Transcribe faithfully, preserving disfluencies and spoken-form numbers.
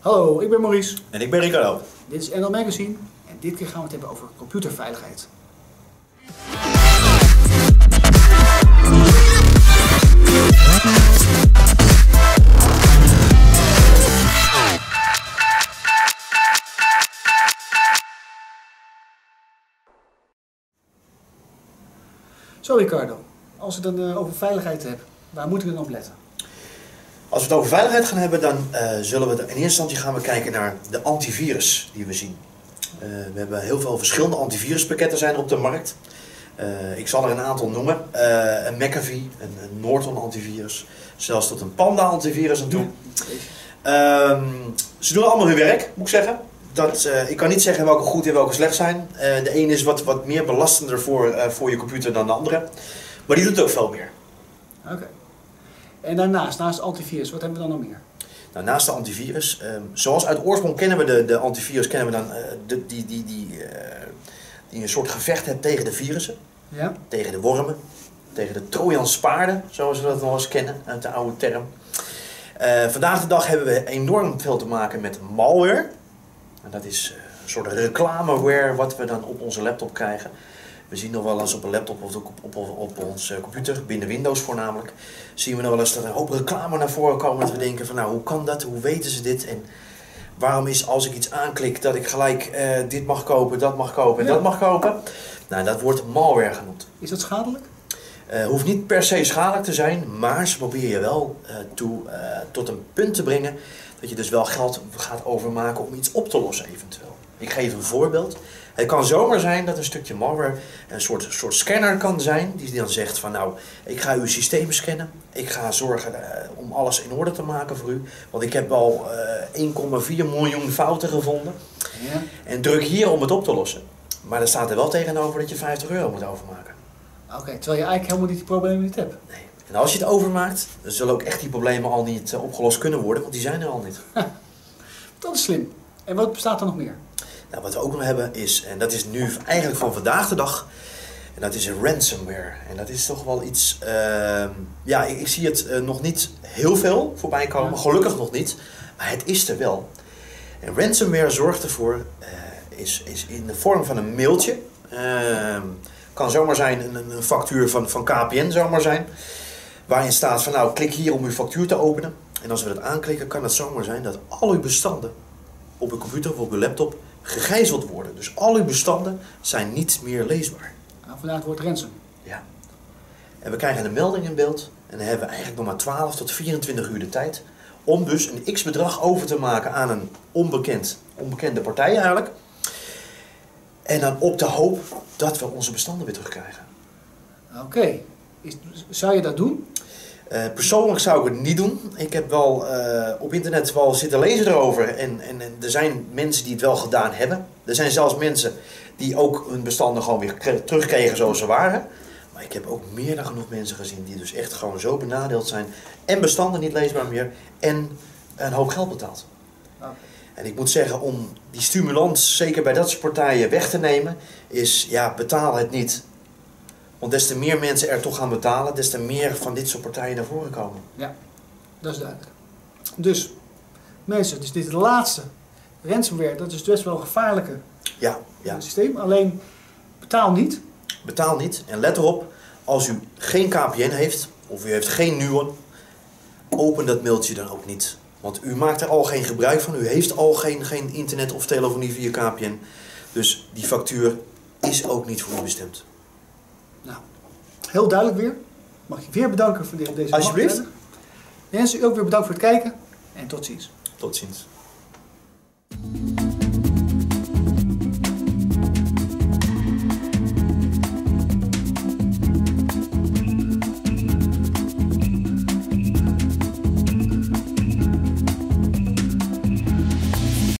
Hallo, ik ben Maurice. En ik ben Ricardo. Dit is N L Magazine en dit keer gaan we het hebben over computerveiligheid. Zo Ricardo, als we het dan uh, over veiligheid hebben, waar moeten we dan op letten? Als we het over veiligheid gaan hebben, dan uh, zullen we in eerste instantie gaan we kijken naar de antivirus die we zien. Uh, we hebben heel veel verschillende antiviruspakketten zijn op de markt. Uh, ik zal er een aantal noemen. Uh, een McAfee, een, een Norton antivirus, zelfs tot een Panda antivirus aan toe. Uh, ze doen allemaal hun werk, moet ik zeggen. Dat, uh, ik kan niet zeggen welke goed en welke slecht zijn. Uh, de ene is wat, wat meer belastender voor, uh, voor je computer dan de andere. Maar die doet ook veel meer. Oké. Okay. En daarnaast, naast antivirus, wat hebben we dan nog meer? Nou, naast de antivirus, um, zoals uit oorsprong kennen we de, de antivirus, kennen we dan uh, de, die, die, die, uh, die een soort gevecht hebt tegen de virussen. Ja. Tegen de wormen, tegen de Trojaanse paarden, zoals we dat nog eens kennen uit de oude term. Uh, vandaag de dag hebben we enorm veel te maken met malware. En dat is een soort reclameware wat we dan op onze laptop krijgen. We zien nog wel eens op een laptop of op, op, op, op onze computer, binnen Windows voornamelijk, zien we nog wel eens dat er een hoop reclame naar voren komen. Dat we denken van nou, hoe kan dat, hoe weten ze dit en waarom is als ik iets aanklik dat ik gelijk uh, dit mag kopen, dat mag kopen en ja. dat mag kopen. Nou, dat wordt malware genoemd. Is dat schadelijk? Uh, hoeft niet per se schadelijk te zijn, maar ze proberen je wel uh, toe, uh, tot een punt te brengen dat je dus wel geld gaat overmaken om iets op te lossen eventueel. Ik geef een voorbeeld. Het kan zomaar zijn dat een stukje malware een soort, soort scanner kan zijn die dan zegt van nou, ik ga uw systeem scannen. Ik ga zorgen uh, om alles in orde te maken voor u. Want ik heb al uh, één komma vier miljoen fouten gevonden. Ja. En druk hier om het op te lossen. Maar dan staat er wel tegenover dat je vijftig euro moet overmaken. Oké, okay, terwijl je eigenlijk helemaal niet die problemen niet hebt. Nee. En als je het overmaakt, dan zullen ook echt die problemen al niet uh, opgelost kunnen worden, want die zijn er al niet. Dat is slim. En wat bestaat er nog meer? Nou, wat we ook nog hebben is, en dat is nu eigenlijk van vandaag de dag, en dat is een ransomware. En dat is toch wel iets, uh, ja, ik, ik zie het uh, nog niet heel veel voorbij komen, ja. Gelukkig nog niet, maar het is er wel. En ransomware zorgt ervoor, uh, is, is in de vorm van een mailtje, uh, kan zomaar zijn een, een factuur van, van K P N zomaar zijn, waarin staat van nou, klik hier om uw factuur te openen. En als we dat aanklikken, kan het zomaar zijn dat al uw bestanden op uw computer of op uw laptop gegijzeld worden. Dus al uw bestanden zijn niet meer leesbaar. Nou, vandaar het woord ransom. Ja. En we krijgen een melding in beeld en dan hebben we eigenlijk nog maar twaalf tot vierentwintig uur de tijd om dus een x-bedrag over te maken aan een onbekend, onbekende partij eigenlijk. En dan op de hoop dat we onze bestanden weer terugkrijgen. Oké. Okay. Zou je dat doen? Uh, persoonlijk zou ik het niet doen. Ik heb wel uh, op internet wel zitten lezen erover en, en, en er zijn mensen die het wel gedaan hebben. Er zijn zelfs mensen die ook hun bestanden gewoon weer terugkregen zoals ze waren. Maar ik heb ook meer dan genoeg mensen gezien die dus echt gewoon zo benadeeld zijn en bestanden niet leesbaar meer en een hoop geld betaald. Okay. En ik moet zeggen, om die stimulans zeker bij dat soort partijen weg te nemen, is ja, betaal het niet. Want des te meer mensen er toch gaan betalen, des te meer van dit soort partijen naar voren komen. Ja, dat is duidelijk. Dus, mensen, dus dit is de laatste. Ransomware, dat is best wel een gevaarlijke ja, ja. systeem. Alleen, betaal niet. Betaal niet. En let erop, als u geen K P N heeft, of u heeft geen Nuon, open dat mailtje dan ook niet. Want u maakt er al geen gebruik van. U heeft al geen, geen internet of telefonie via K P N. Dus die factuur is ook niet voor u bestemd. Nou, heel duidelijk weer. Mag je weer bedanken voor deze Alsjeblieft. Mensen, u ook weer bedankt voor het kijken en tot ziens. Tot ziens.